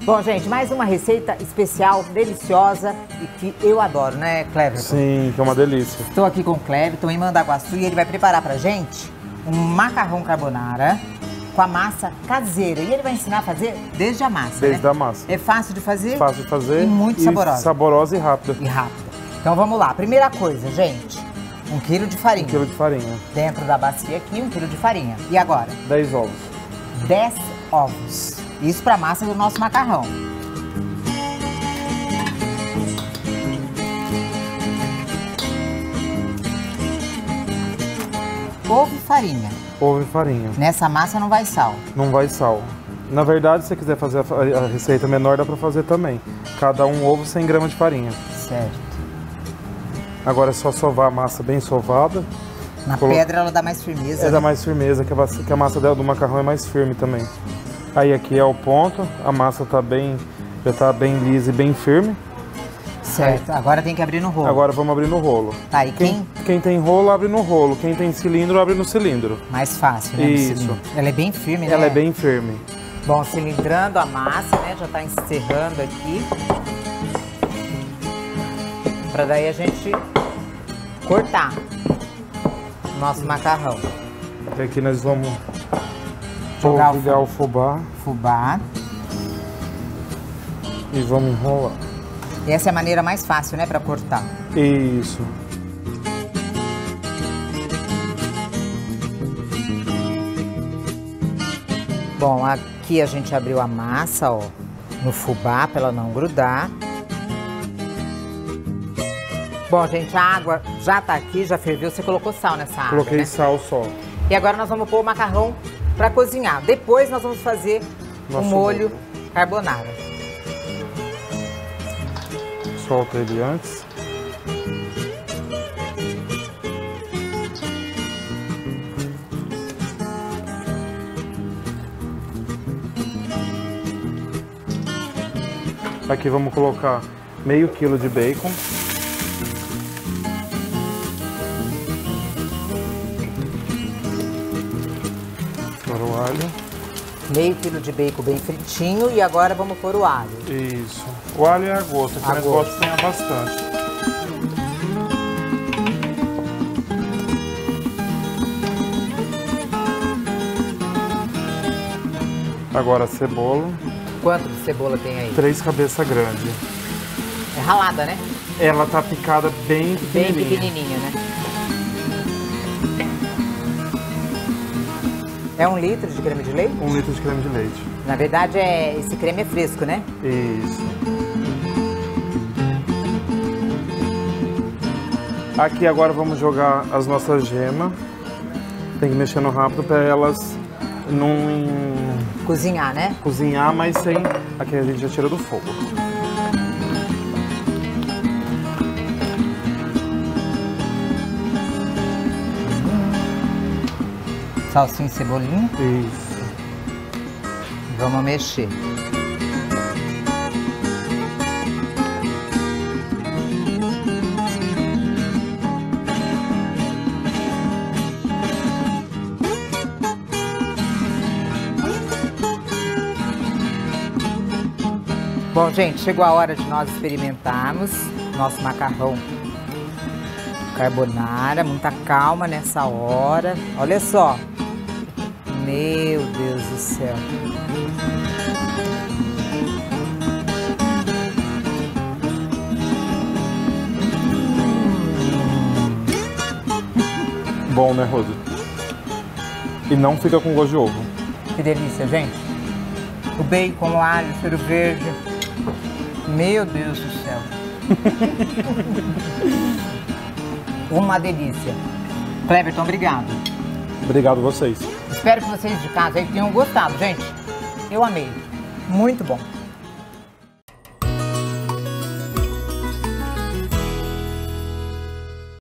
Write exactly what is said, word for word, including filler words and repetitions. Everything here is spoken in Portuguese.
Bom, gente, mais uma receita especial, deliciosa e que eu adoro, né, Cleverton? Sim, que é uma delícia. Estou aqui com o Cleverton em Mandaguaçu e ele vai preparar pra gente um macarrão carbonara com a massa caseira. E ele vai ensinar a fazer desde a massa, Desde né? a massa. É fácil de fazer? Fácil de fazer. E muito e saborosa. Saborosa e rápida. E rápida. Então vamos lá. Primeira coisa, gente, um quilo de farinha. Um quilo de farinha. Dentro da bacia aqui, um quilo de farinha. E agora? dez ovos. dez ovos. Isso para a massa do nosso macarrão. Ovo e farinha. Ovo e farinha. Nessa massa não vai sal. Não vai sal. Na verdade, se você quiser fazer a, a receita menor, dá pra fazer também. Cada um ovo, cem gramas de farinha. Certo. Agora é só sovar a massa bem sovada. Na Colo... pedra ela dá mais firmeza. É, né? dá mais firmeza, que a, que a massa dela do macarrão é mais firme também. Aí aqui é o ponto, a massa tá bem, já tá bem lisa e bem firme. Certo, Aí, agora tem que abrir no rolo. Agora vamos abrir no rolo. Tá, e quem... quem... Quem tem rolo, abre no rolo. Quem tem cilindro, abre no cilindro. Mais fácil, né? Isso. Ela é bem firme, né? Ela é bem firme. Bom, cilindrando a massa, né? Já tá encerrando aqui. Pra daí a gente cortar o nosso macarrão. E aqui nós vamos Jogar polvilhar o fubá Fubá. e vamos enrolar. E essa é a maneira mais fácil, né? Pra cortar. Isso. Bom, aqui a gente abriu a massa, ó, no fubá, pra ela não grudar. Bom, gente, a água já tá aqui, já ferveu. Você colocou sal nessa água, Coloquei né? sal só. E agora nós vamos pôr o macarrão pra cozinhar. Depois nós vamos fazer o Nosso molho molho. carbonara. Solta ele antes. Aqui vamos colocar meio quilo de bacon. Agora o alho. Meio quilo de bacon bem fritinho e agora vamos pôr o alho. Isso. O alho é a gosto, aqui A nós gosto. gostamos de tenha bastante. Agora a cebola. Quanto de cebola tem aí? Três cabeças grandes. É ralada, né? Ela tá picada bem Bem pequenininha. pequenininha, né? É um litro de creme de leite? Um litro de creme de leite. Na verdade, é, esse creme é fresco, né? Isso. Aqui agora vamos jogar as nossas gemas. Tem que mexer no rápido para elas não Cozinhar, né? cozinhar, mas sem... Aqui a gente já tira do fogo. Salsinha e cebolinha. Isso. Vamos mexer. Bom, gente, chegou a hora de nós experimentarmos nosso macarrão carbonara. Muita calma nessa hora. Olha só. Meu Deus do céu. Bom, né, Rose? E não fica com gosto de ovo. Que delícia, gente. O bacon, o alho, o cheiro verde. Meu Deus do céu. Uma delícia. Cleverton, obrigado. Obrigado a vocês. Espero que vocês de casa aí tenham gostado, gente. Eu amei. Muito bom.